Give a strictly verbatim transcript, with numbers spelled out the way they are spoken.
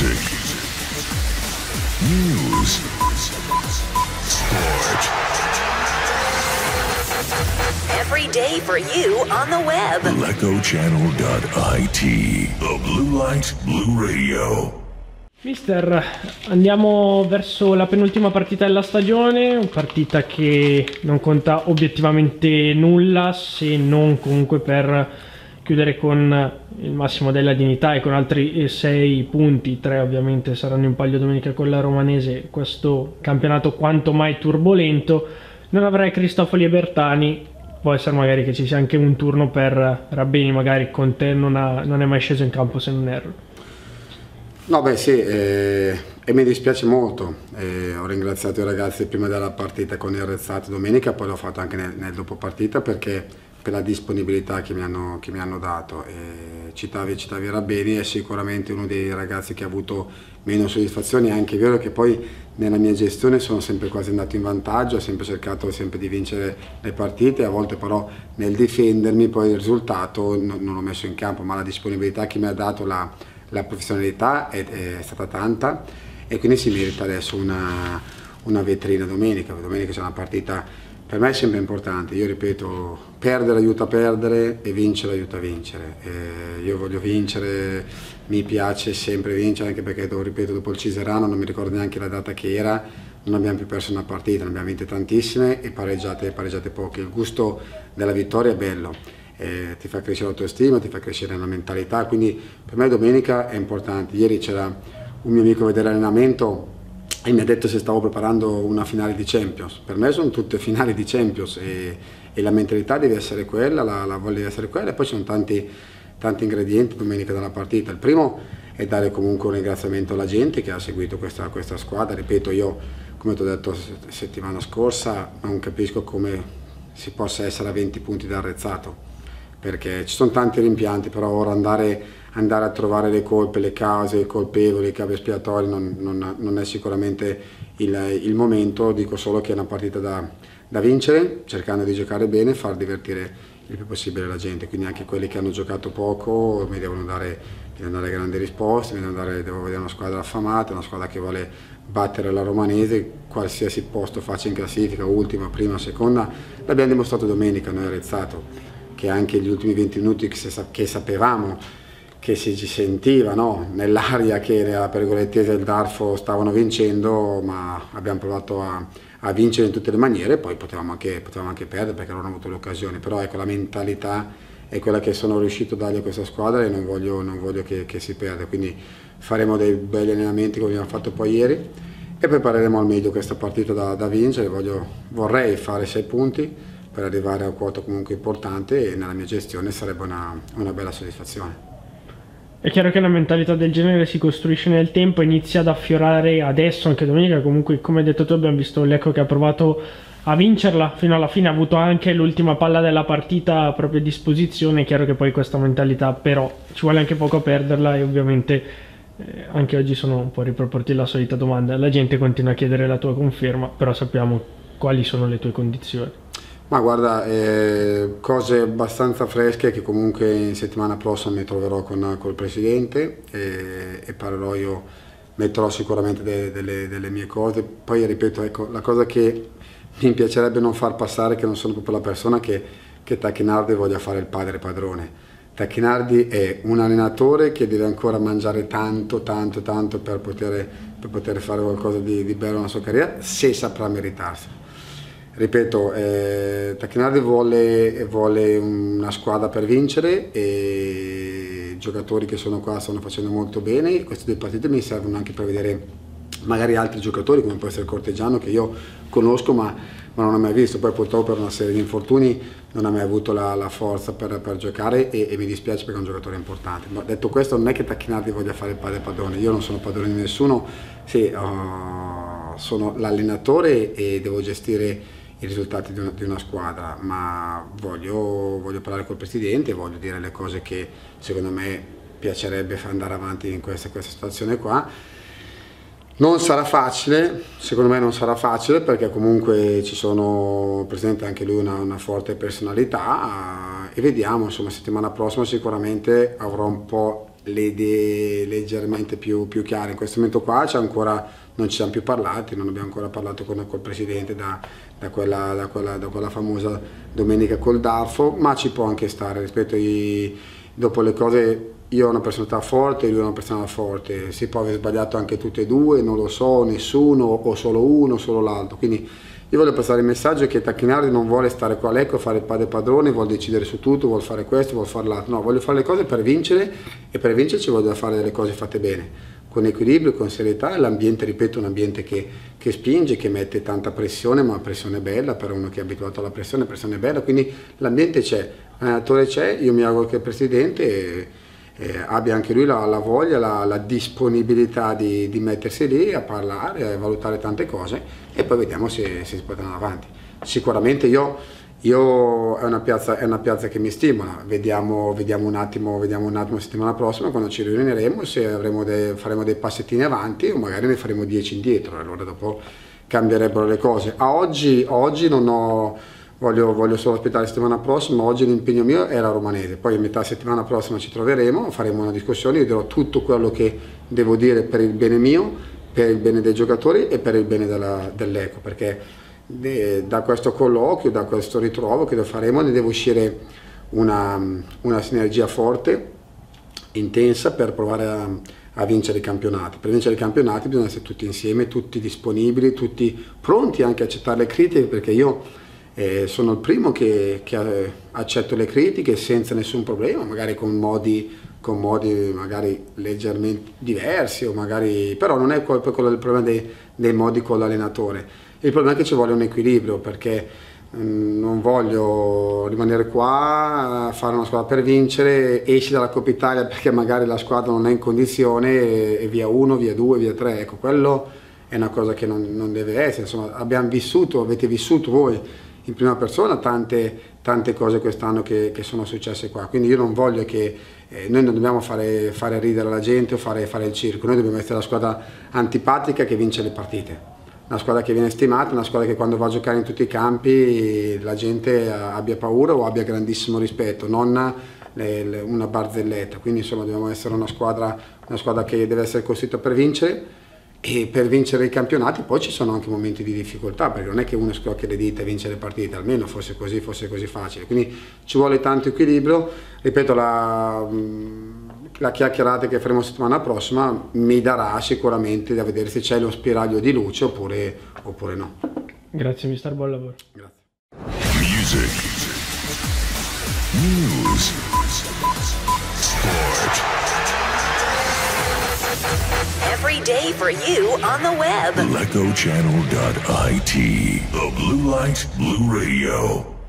Music. News. Sport. Every day for you on the web. Lecco Channel dot I T. The Blue Light Blue Radio. Mister, andiamo verso la penultima partita della stagione, una partita che non conta obiettivamente nulla, se non comunque per chiudere con il massimo della dignità e con altri sei punti, tre ovviamente saranno in palio domenica con la Romanese, questo campionato quanto mai turbolento. Non avrai Cristofoli e Bertani, può essere magari che ci sia anche un turno per Rabbeni, magari con te non, ha, non è mai sceso in campo se non erro. No, beh sì, eh, e mi dispiace molto, eh, ho ringraziato i ragazzi prima della partita con il Rezzato domenica, poi l'ho fatto anche nel, nel dopo partita perché per la disponibilità che mi hanno, che mi hanno dato. Eh, citavi, citavi Rabbeni, è sicuramente uno dei ragazzi che ha avuto meno soddisfazioni, è anche vero che poi nella mia gestione sono sempre quasi andato in vantaggio, ho sempre cercato sempre di vincere le partite, a volte però nel difendermi poi il risultato non, non l'ho messo in campo, ma la disponibilità che mi ha dato la La professionalità è, è stata tanta e quindi si merita adesso una, una vetrina domenica. Domenica c'è una partita, per me è sempre importante, io ripeto, perdere aiuta a perdere e vincere aiuta a vincere. Eh, io voglio vincere, mi piace sempre vincere, anche perché, ripeto, dopo il Ciserano, non mi ricordo neanche la data che era, non abbiamo più perso una partita, ne abbiamo vinte tantissime e pareggiate, pareggiate poche. Il gusto della vittoria è bello. Eh, ti fa crescere l'autostima, ti fa crescere la mentalità, quindi per me domenica è importante. Ieri c'era un mio amico a vedere l'allenamento e mi ha detto se stavo preparando una finale di Champions. Per me sono tutte finali di Champions e, e la mentalità deve essere quella, la, la voglia deve essere quella, e poi ci sono tanti, tanti ingredienti domenica dalla partita. Il primo è dare comunque un ringraziamento alla gente che ha seguito questa, questa squadra. Ripeto, io come ti ho detto settimana scorsa non capisco come si possa essere a venti punti dal Rezzato, perché ci sono tanti rimpianti, però ora andare, andare a trovare le colpe, le cause, i colpevoli, i capi espiatori non, non, non è sicuramente il, il momento. Dico solo che è una partita da, da vincere, cercando di giocare bene e far divertire il più possibile la gente, quindi anche quelli che hanno giocato poco mi devono dare, mi devono dare grandi risposte, mi devono dare, devo vedere una squadra affamata, una squadra che vuole battere la Romanese, qualsiasi posto faccia in classifica, ultima, prima, seconda, l'abbiamo dimostrato domenica noi a Rezzato, che anche gli ultimi venti minuti che, che sapevamo che si sentiva, no? Nell'aria che la Pergolettese e il Darfo stavano vincendo, ma abbiamo provato a, a vincere in tutte le maniere, poi potevamo anche, potevamo anche perdere perché non hanno avuto l'occasione, però ecco, la mentalità è quella che sono riuscito a dargli a questa squadra e non voglio, non voglio che, che si perda, quindi faremo dei belli allenamenti come abbiamo fatto poi ieri e prepareremo al meglio questa partita da, da vincere. Voglio, vorrei fare sei punti per arrivare a un quota comunque importante e nella mia gestione sarebbe una, una bella soddisfazione. È chiaro che una mentalità del genere si costruisce nel tempo, inizia ad affiorare adesso, anche domenica. Comunque, come hai detto tu, abbiamo visto Lecco che ha provato a vincerla fino alla fine, ha avuto anche l'ultima palla della partita a propria disposizione. È chiaro che poi questa mentalità però ci vuole anche poco a perderla e ovviamente eh, anche oggi sono un po' a riproporti la solita domanda. La gente continua a chiedere la tua conferma, però sappiamo quali sono le tue condizioni. Ma guarda, eh, cose abbastanza fresche che comunque in settimana prossima mi troverò con col Presidente e, e parlerò io, metterò sicuramente de, delle, delle mie cose. Poi ripeto, ecco, la cosa che mi piacerebbe non far passare è che non sono proprio la persona che, che Tacchinardi voglia fare il padre padrone. Tacchinardi è un allenatore che deve ancora mangiare tanto, tanto, tanto per poter, per poter fare qualcosa di, di bello nella sua carriera, se saprà meritarselo. Ripeto, eh, Tacchinardi vuole, vuole una squadra per vincere e i giocatori che sono qua stanno facendo molto bene. Queste due partite mi servono anche per vedere magari altri giocatori come può essere Cortegiano, che io conosco ma, ma non ho mai visto, poi purtroppo per una serie di infortuni non ha mai avuto la, la forza per, per giocare e, e mi dispiace perché è un giocatore importante. Ma detto questo, non è che Tacchinardi voglia fare il padre padrone, io non sono padrone di nessuno, sì, oh, sono l'allenatore e devo gestire i risultati di una, di una squadra, ma voglio, voglio parlare col Presidente, voglio dire le cose che secondo me piacerebbe andare avanti in questa, questa situazione qua. Non sarà facile, secondo me non sarà facile perché comunque ci sono presente anche lui una, una forte personalità e vediamo, insomma settimana prossima sicuramente avrò un po' le idee leggermente più, più chiare. In questo momento qua c'è ancora, non ci siamo più parlati, non abbiamo ancora parlato con col presidente da, da, quella, da, quella, da quella famosa domenica col Darfo, ma ci può anche stare rispetto ai, dopo le cose. Io ho una personalità forte, lui è una personalità forte, si può aver sbagliato anche tutte e due, non lo so, nessuno, o solo uno, o solo l'altro. Quindi io voglio passare il messaggio che Tacchinardi non vuole stare qua a Lecco a fare il padre padrone, vuole decidere su tutto, vuole fare questo, vuole fare l'altro. No, voglio fare le cose per vincere, e per vincerci voglio fare delle cose fatte bene, con equilibrio, con serietà. L'ambiente, ripeto, è un ambiente che, che spinge, che mette tanta pressione, ma pressione bella per uno che è abituato alla pressione, pressione bella. Quindi l'ambiente c'è, l'allenatore c'è, io mi auguro che il presidente Eh, abbia anche lui la, la voglia, la, la disponibilità di, di mettersi lì a parlare, a valutare tante cose, e poi vediamo se, se si può andare avanti. Sicuramente io, io è, una piazza, è una piazza che mi stimola, vediamo, vediamo un attimo, vediamo un attimo la settimana prossima quando ci riuniremo, se avremo dei, faremo dei passettini avanti o magari ne faremo dieci indietro, allora dopo cambierebbero le cose. A oggi, a oggi non ho... Voglio, voglio solo aspettare la settimana prossima. Oggi l'impegno mio era Romanese, poi a metà settimana prossima ci troveremo, faremo una discussione, io dirò tutto quello che devo dire per il bene mio, per il bene dei giocatori e per il bene dell'Lecco, perché de, da questo colloquio, da questo ritrovo che lo faremo, ne deve uscire una, una sinergia forte, intensa, per provare a, a vincere i campionati. Per vincere i campionati bisogna essere tutti insieme, tutti disponibili, tutti pronti anche a accettare le critiche, perché io Eh, sono il primo che, che accetto le critiche senza nessun problema, magari con modi, con modi magari leggermente diversi, o magari, però non è poi quello il problema dei, dei modi con l'allenatore. Il problema è che ci vuole un equilibrio, perché mh, non voglio rimanere qua a fare una squadra per vincere, esci dalla Coppa Italia perché magari la squadra non è in condizione e, e via uno, via due, via tre. Ecco, quello è una cosa che non, non deve essere. Insomma, abbiamo vissuto, avete vissuto voi in prima persona tante, tante cose quest'anno che, che sono successe qua, quindi io non voglio che, eh, noi non dobbiamo fare, fare ridere la gente o fare, fare il circo, noi dobbiamo essere la squadra antipatica che vince le partite, una squadra che viene stimata, una squadra che quando va a giocare in tutti i campi la gente abbia paura o abbia grandissimo rispetto, non le, le, una barzelletta. Quindi insomma dobbiamo essere una squadra, una squadra che deve essere costruita per vincere. E per vincere i campionati poi ci sono anche momenti di difficoltà, perché non è che uno schiocca le dita e vince le partite, almeno fosse così, fosse così facile. Quindi ci vuole tanto equilibrio. Ripeto, la, la chiacchierata che faremo settimana prossima mi darà sicuramente da vedere se c'è lo spiraglio di luce oppure, oppure no. Grazie mister, buon lavoro. Grazie. Music, news, sport. Every day for you on the web. Lecco Channel dot I T, the Blue Light Blue Radio.